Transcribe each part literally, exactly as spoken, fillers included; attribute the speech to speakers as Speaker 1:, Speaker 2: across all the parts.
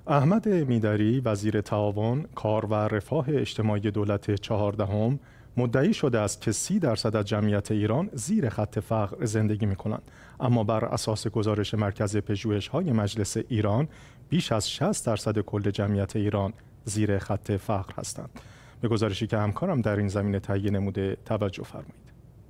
Speaker 1: احمد میدری وزیر تعاون، کار و رفاه اجتماعی دولت چهاردهم مدعی شده است که سی درصد از جمعیت ایران زیر خط فقر زندگی می‌کنند، اما بر اساس گزارش مرکز پژوهش‌های مجلس ایران بیش از شصت درصد کل جمعیت ایران زیر خط فقر هستند. به گزارشی که همکارم در این زمینه تهیه نموده توجه فرمایید.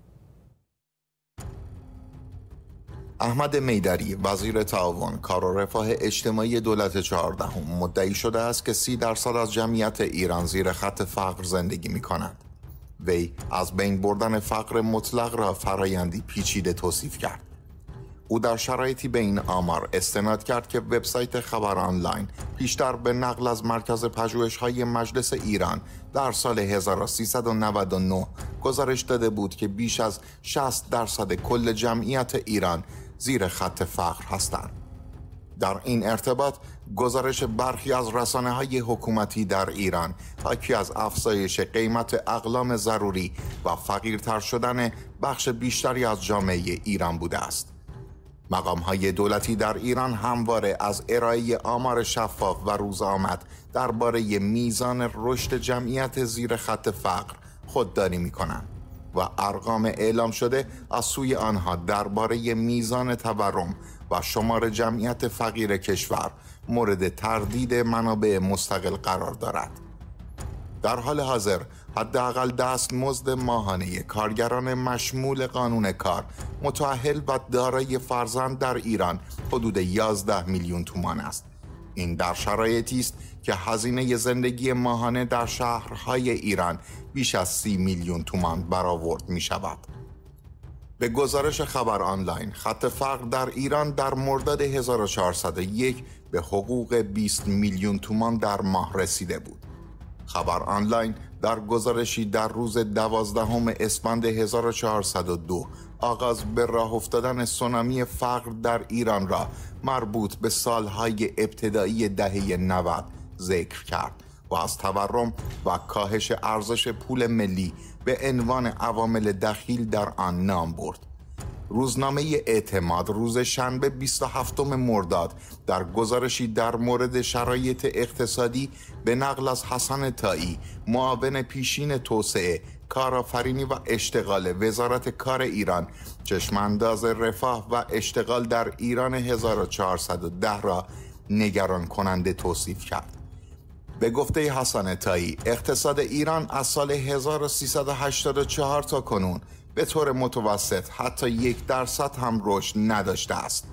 Speaker 2: احمد میدری وزیر تعاون، کار و رفاه اجتماعی دولت چهاردهم مدعی شده است که سی درصد از جمعیت ایران زیر خط فقر زندگی می کنند. وی از بین بردن فقر مطلق را فرایندی پیچیده توصیف کرد. او در شرایطی به این آمار استناد کرد که وبسایت خبر آنلاین پیشتر به نقل از مرکز پژوهش‌های مجلس ایران در سال هزار و سیصد و نود و نه گزارش داده بود که بیش از شصت درصد کل جمعیت ایران زیر خط فقر هستند. در این ارتباط گزارش برخی از رسانه‌های حکومتی در ایران حاکی از افزایش قیمت اقلام ضروری و فقیرتر شدن بخش بیشتری از جامعه ایران بوده است. مقام‌های دولتی در ایران همواره از ارائه آمار شفاف و روز آمد درباره میزان رشد جمعیت زیر خط فقر خودداری می‌کنند و ارقام اعلام شده از سوی آنها درباره میزان تورم و شمار جمعیت فقیر کشور مورد تردید منابع مستقل قرار دارد. در حال حاضر حداقل دستمزد ماهانه کارگران مشمول قانون کار متأهل و دارای فرزند در ایران حدود یازده میلیون تومان است. این در شرایطی است که هزینه زندگی ماهانه در شهرهای ایران بیش از سی میلیون تومان برآورد می شود. به گزارش خبر آنلاین، خط فقر در ایران در مرداد هزار و چهارصد و یک به حقوق بیست میلیون تومان در ماه رسیده بود. خبر آنلاین در گزارشی در روز دوازدهم اسفند هزار و چهارصد و دو آغاز به راه افتادن سونامی فقر در ایران را مربوط به سالهای ابتدایی دهه نود ذکر کرد و از تورم و کاهش ارزش پول ملی به عنوان عوامل دخیل در آن نام برد. روزنامه اعتماد روز شنبه بیست و هفتم مرداد در گزارشی در مورد شرایط اقتصادی به نقل از حسن طایی، معاون پیشین توسعه، کارآفرینی و اشتغال وزارت کار ایران، چشمانداز رفاه و اشتغال در ایران هزار و چهارصد و ده را نگران کننده توصیف کرد. به گفته حسن طایی، اقتصاد ایران از سال هزار و سیصد و هشتاد و چهار تا کنون به طور متوسط حتی یک درصد هم رشد نداشته است.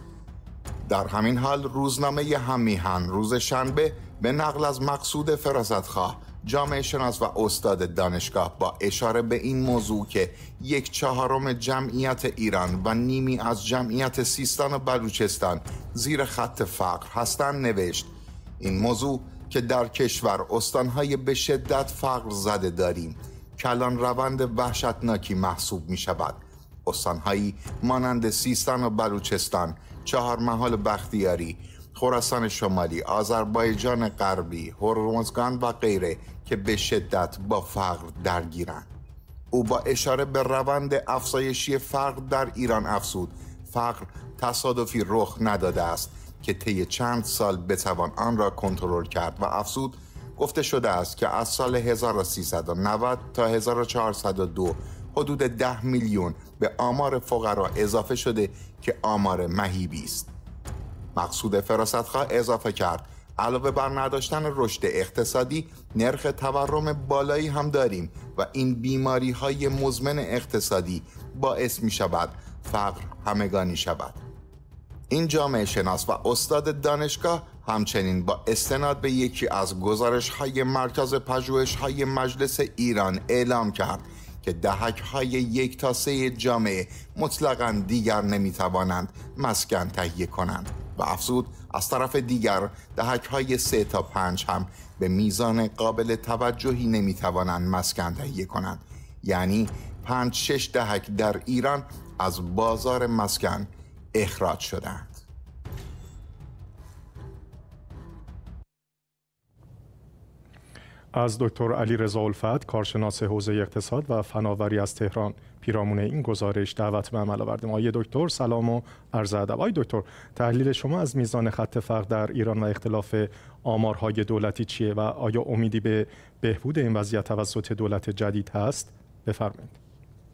Speaker 2: در همین حال روزنامه هم‌میهن روز شنبه به نقل از مقصود فراستخواه، جامعه شناس و استاد دانشگاه با اشاره به این موضوع که یک چهارم جمعیت ایران و نیمی از جمعیت سیستان و بلوچستان زیر خط فقر هستند نوشت: این موضوع که در کشور استانهای به شدت فقر زده داریم کلان روند وحشتناکی محسوب می شود. استانهایی مانند سیستان و بلوچستان، چهارمحال بختیاری، خراسان شمالی، آذربایجان غربی، هرمزگان و غیره که به شدت با فقر درگیرند. او با اشاره به روند افزایشی فقر در ایران افزود: فقر تصادفی رخ نداده است که طی چند سال بتوان آن را کنترل کرد و افزود: گفته شده است که از سال هزار و سیصد و نود تا هزار و چهارصد و دو حدود ده میلیون به آمار فقرا اضافه شده که آمار مهیبی است. مقصود فراستخواه اضافه کرد: علاوه بر نداشتن رشد اقتصادی، نرخ تورم بالایی هم داریم و این بیماری های مزمن اقتصادی باعث می شود فقر همگانی شود. این جامعه شناس و استاد دانشگاه همچنین با استناد به یکی از گزارش‌های مرکز پژوهش‌های مجلس ایران اعلام کرد که دهک‌های یک تا سه جامعه مطلقاً دیگر نمی‌توانند مسکن تهیه کنند و افزود: از طرف دیگر دهک‌های سه تا پنج هم به میزان قابل توجهی نمی‌توانند مسکن تهیه کنند. یعنی پنج شش دهک در ایران از بازار مسکن اخراج شدند.
Speaker 1: از دکتر علی رضا الفت، کارشناس حوزه اقتصاد و فناوری از تهران، پیرامون این گزارش دعوت به عمل آوردیم. آقای دکتر سلام و عرض ادب. آقای دکتر، تحلیل شما از میزان خط فقر در ایران و اختلاف آمارهای دولتی چیه و آیا امیدی به بهبود این وضعیت توسط دولت جدید هست؟ بفرمایید.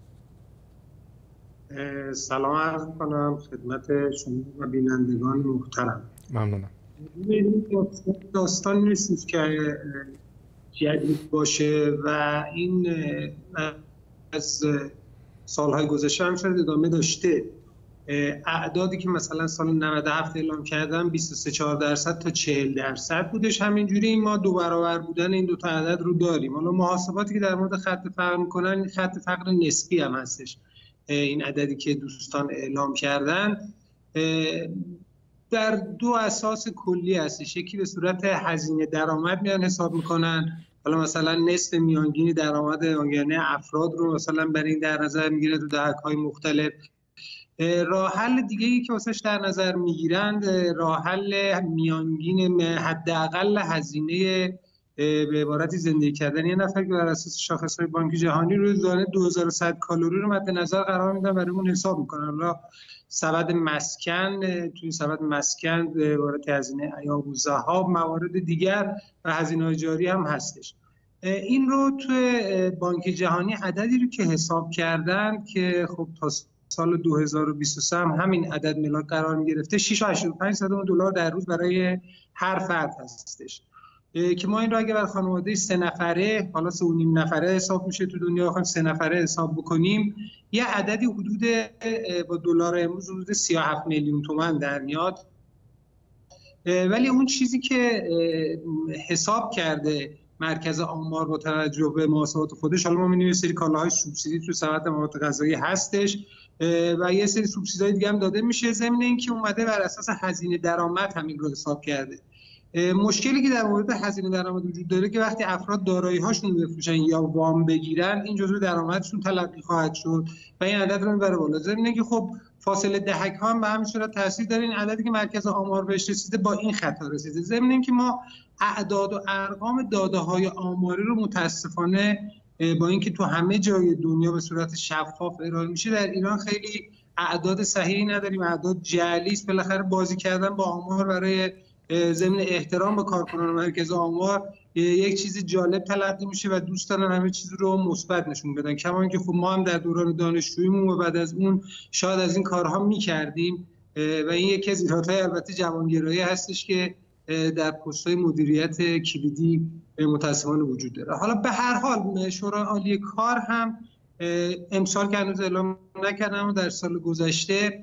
Speaker 3: سلام عرض کنم خدمت شما و بینندگان محترم.
Speaker 1: ممنونم.
Speaker 3: داستان نیست که جدید باشه و این از سالهای گذشته هم شاید ادامه داشته. اعدادی که مثلا سال نود و هفت اعلام کردن بیست و سه چهار درصد تا چهل درصد بودش، همینجوری ما دو برابر بودن این دو تا عدد رو داریم. حالا محاسباتی که در مورد خط فقر میکنن خط فقر نسبی هم هستش. این عددی که دوستان اعلام کردن در دو اساس کلی هستش. یکی به صورت هزینه درآمد میان حساب میکنن، حالا مثلا نصف میانگین درآمد یعنی افراد رو مثلا برای این در نظر میگیره تو دهک‌های مختلف. راه حل دیگه ای که واسش در نظر میگیرند راه حل میانگین حداقل هزینه به عبارتی زندگی کردن یه نفر که بر اساس شاخص‌های بانک جهانی روزانه دو هزار و صد کالری رو مد نظر قرار میدن، برای اون حساب میکنن. حالا سبد مسکن، توی سبد مسکن به عبارت هزینه ایام و ذهاب، موارد دیگر و هزینه‌های جاری هم هستش. این رو توی بانک جهانی عددی رو که حساب کردن که خب تا سال دو هزار و بیست و سه هم همین عدد ملاک قرار می‌گرفته، شش و هشتاد و پنج صدم دلار در روز برای هر فرد هستش که ما این رو اگه بر خانواده سه نفره، حالا سه و نیم نفره حساب میشه تو دنیا، خواهیم سه نفره حساب بکنیم، یه عددی حدود با دلار امروز حدود سی و هفت میلیون تومان در میاد. ولی اون چیزی که حساب کرده مرکز آمار با توجه به محاسبات خودش، حالا ما می‌بینیم یه سری کالاهای سوبسیدی تو صنعت مواد غذایی هستش و یه سری سوبسیدهای دیگه هم داده میشه، ضمن اینکه اومده بر اساس هزینه درآمد همین رو حساب کرده. مشکلی که در مورد هزینه درآمد وجود داره که وقتی افراد دارایی‌هاشون رو بفروشن یا وام بگیرن، این جزو درآمدشون تلقی خواهد شد و این عدد رو میبره بالا. ضمن اینکه خب فاصله دهک‌ها هم به همین صورت تاثیر داره. این عددی که مرکز آمار بهش رسیده با این خطا رسیده. ضمن اینکه ما اعداد و ارقام داده‌های آماری رو متاسفانه با اینکه تو همه جای دنیا به صورت شفاف ارائه میشه، در ایران خیلی اعداد صحیحی نداریم، اعداد جعلی است. بالاخره بازی کردن با آمار برای ضمن احترام به کارکنان مرکز آمار یک چیز جالب تلقی میشه و دوست دارن همه چیز رو مثبت نشون بدن. کما اینکه خب ما هم در دوران دانشجوییمون و بعد از اون شاید از این کارها میکردیم و این یکی از ایرادهای البته جوانگرایی هستش که در پست‌های مدیریت کلیدی متأسفانه وجود داره. حالا به هر حال شورای عالی کار هم امسال که هنوز اعلام نکردم و در سال گذشته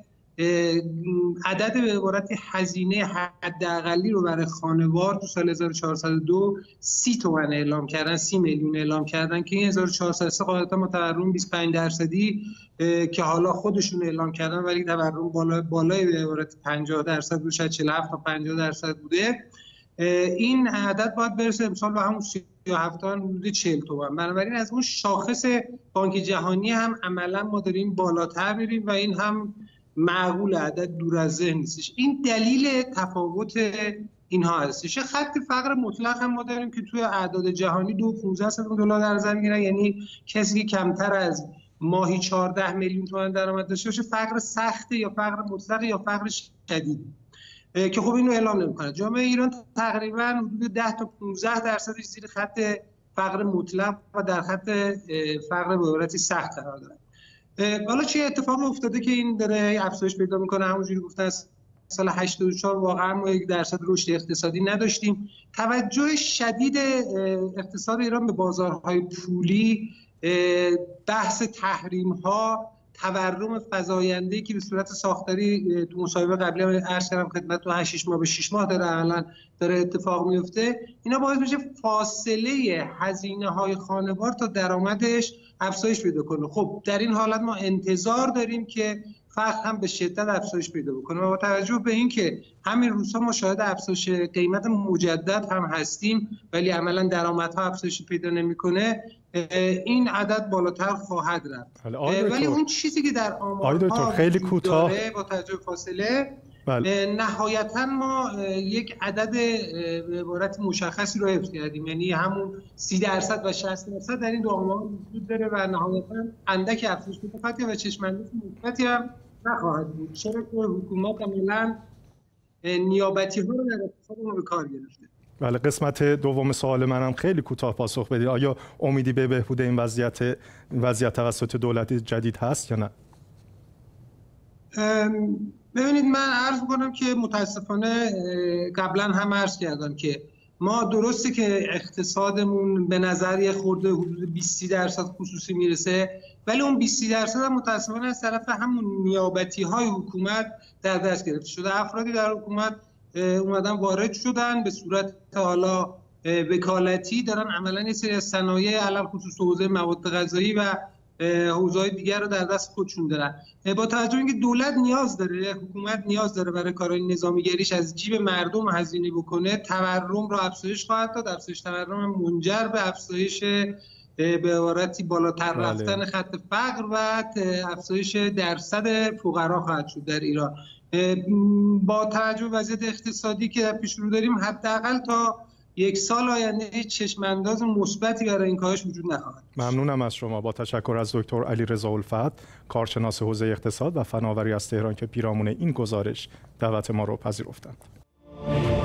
Speaker 3: عدد به عبارت هزینه حداقلی رو برای خانوار تو سال هزار و چهارصد و دو سی تومن اعلام کردن، سی میلیون اعلام کردن که این هزار و چهارصد و سه قاعدتا متورم بیست و پنج درصدی که حالا خودشون اعلام کردن ولی تورم بالا بالای به عبارت پنجاه درصد بود، شاید چهل و هفت تا پنجاه درصد بوده. این عدد باید برسه امسال به همون سی و هفت تا حدود چهل تومن. بنابراین از اون شاخص بانک جهانی هم عملا ما داریم بالاتر میریم و این هم معقول، عدد دور از ذهن نیستش. این دلیل تفاوت اینها هستش. خط فقر مطلق هم ما داریم که توی اعداد جهانی دو و پانزده صدم دلار در نظر میگیرن، یعنی کسی که کمتر از ماهی چهارده میلیون تومان درآمد داشته باشه فقر سخته یا فقر مطلق یا فقر شدید که خب اینو اعلام نمی‌کنه. جامعه ایران تقریبا حدود ده تا پانزده درصدش زیر خط فقر مطلق و در خط فقر به عبارتی سخت قرار داره. حالا چه اتفاق افتاده که این داره افزایش پیدا میکنه؟ همونجوری گفتن از سال هشتاد و چهار واقعا ما یک درصد رشد اقتصادی نداشتیم. توجه شدید اقتصاد ایران به بازارهای پولی، بحث تحریم ها، تورم فزاینده‌ای که به صورت ساختاری تو مصاحبه قبلی هم عرض کردم خدمتتون هشت ماه به شش ماه داره الان داره اتفاق میفته، اینا باعث میشه فاصله هزینه‌های خانوار تا درآمدش افزایش پیدا کنه. خب در این حالت ما انتظار داریم که فقر هم به شدت افزایش پیدا بکنه و با توجه به اینکه همین روزها ما شاهد افزایش قیمت مجدد هم هستیم ولی عملاً درآمدها افزایش پیدا نمیکنه، این عدد بالاتر خواهد رفت. ولی اون چیزی که در آمارها
Speaker 1: خیلی کوتاه
Speaker 3: با توجه فاصله
Speaker 1: بله.
Speaker 3: نهایتا ما یک عدد به عبارت مشخصی رو حفظ کردیم، یعنی همون سی درصد و شصت درصد در این دو آمار وجود داره و نهایتا اندک افزایش مثبتی و چشم‌انداز مثبتی هم نخواهد بود، چرا که حکومت عملاً نیابتی ها رو در اقتصاد ما به کار گرفته.
Speaker 1: بله، قسمت دوم سوال منم خیلی کوتاه پاسخ بدید. آیا امیدی به بهبود این وضعیت وضعیت توسط دولت جدید هست یا نه؟
Speaker 3: ببینید، من عرض کنم که متاسفانه قبلا هم عرض کردم که ما درسته که اقتصادمون به نظر یه خورده حدود بیست درصد خصوصی میرسه، ولی اون بیست درصد هم متاسفانه از طرف همون نیابتی های حکومت در دست گرفته شده. افرادی در حکومت اومدن وارد شدن به صورت حالا وکالتی، دارن عملا یه سری از صنایع علل خصوص حوزه مواد غذایی و حوزه‌های دیگر رو در دست خودشون دارن. با توجه اینکه دولت نیاز داره، حکومت نیاز داره برای کارهای نظامیگریش از جیب مردم هزینه بکنه، تورم رو افزایش خواهد داد. افزایش تورم منجر به افزایش به عبارتی بالاتر رفتن بله. خط فقر و افزایش درصد فقرا خواهد شد در ایران. با توجه به وضعیت اقتصادی که در پیش رو داریم، حداقل تا یک سال آینده چشم‌انداز مثبتی برای این کاهش وجود نخواهد.
Speaker 1: ممنونم از شما. با تشکر از دکتر علیرضا الفت، کارشناس حوزه اقتصاد و فناوری از تهران که پیرامون این گزارش دعوت ما رو پذیرفتند.